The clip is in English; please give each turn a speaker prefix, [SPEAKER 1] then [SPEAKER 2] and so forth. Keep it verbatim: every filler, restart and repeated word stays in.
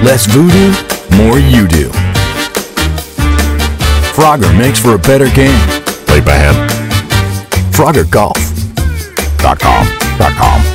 [SPEAKER 1] Less voodoo, more you do. Frogger makes for a better game.
[SPEAKER 2] Play bad.
[SPEAKER 1] Frogger Golf dot com dot com